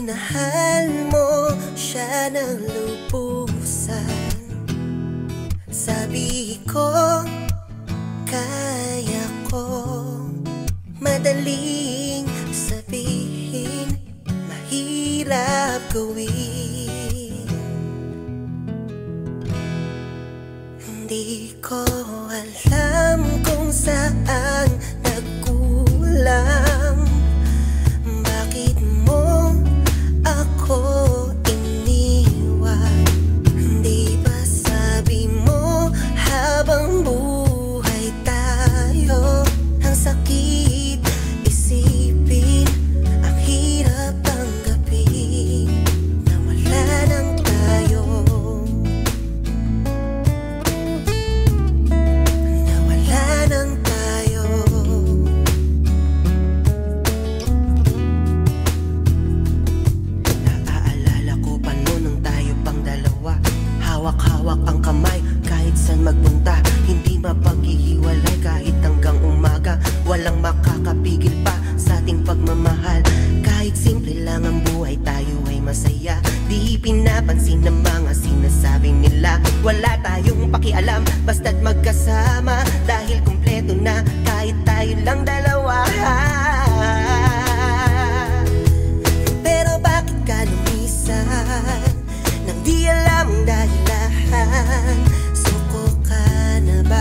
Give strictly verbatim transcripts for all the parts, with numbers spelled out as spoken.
minahal mo siya ng lubusan, sabi ko, kaya ko. Madaling sabihin, mahirap gawin. Hindi ko alam kung saan nagkulang. Bakit mo ako iniwan? Di ba sabi mo habang buhay tayo? Ang sakit isipin, ang hirap tanggapin na wala nang tayo, na wala nang tayo. Naaalala ko pa noon nung tayo pang dalawa, hawak-hawak ang kamay kahit saan magpunta. Hindi mapaghihiwalay kahit hanggang umaga. Walang makakapigil pa sa ating pagmamahal. Kahit simple lang ang buhay, tayo ay masaya. Di pinapansin ng mga sinasabi nila. Wala tayong pakialam, basta't magkasama. Dahil kumpleto na kahit tayo lang dalawa. Pero bakit ka lumisan nang di alam ang dahilan? Suko ka na ba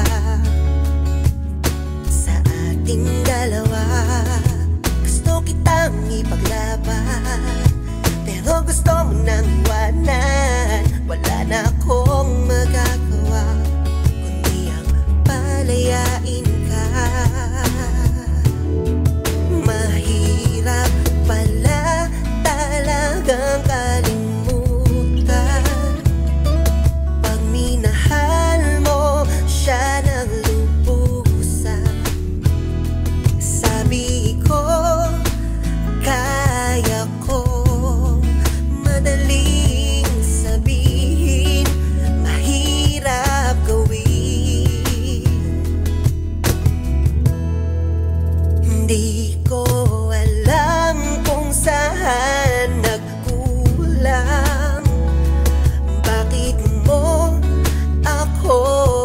sa ating dalawa? Gusto kitang ipaglaban, pero gusto mo nang iwanan. Wala na akong magagawa kundi ang palayain ka. Mahirap pala talagang kalimutan pag minahal mo siya ng lubusan. Sabi ko, kaya ko. Madaling sabihin, mahirap gawin. Hindi ko alam kung saan nagkulang. Bakit mo ako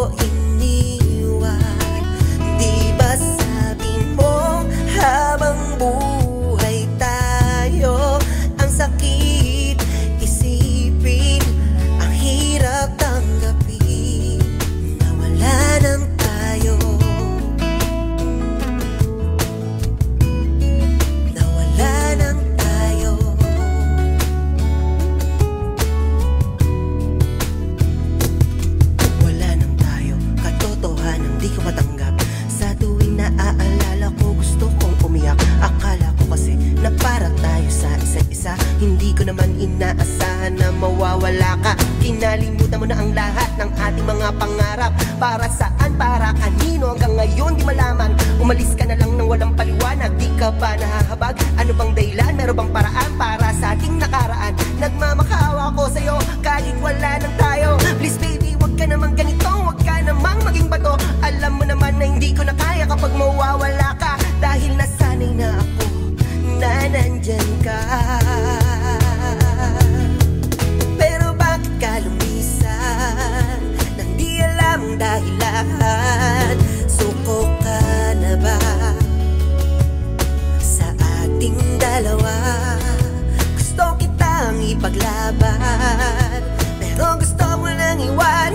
iniwan? Di ba sabi mo habang buhay tayo? Ang sakit isipin, ang hirap tanggapin na wala nang tayo, na wala nang tayo. Wala nang tayo, katotohanan di ko matanggap. Sa tuwing naaalala ko, gusto kong umiyak. Akala ko kasi na para tayo sa isa't isa. Hindi ko naman inaasahan na mawawala ka. Kinalimutan mo na ang lahat ng ating mga pangarap. Para saan, para kanino, hanggang ngayon di malaman. Umalis ka na lang nang walang paliwanag. Di ka ba nahahabag? Ano bang dahilan? Meron bang paraan para sa ating nakaraan? Nagmamakaawa ko sa'yo kahit wala nang tayo. Please baby, wag ka namang ganito, wag ka namang maging bato. Alam mo naman na hindi ko na kaya kapag mawawala ka. Dahil nasanay na ako na nandyan ka. Pero bakit ka lumisan nang di alam ang dahilan? Suko ka na ba sa ating dalawa? Gusto kitang ipaglaban, pero gusto mo nang iwan.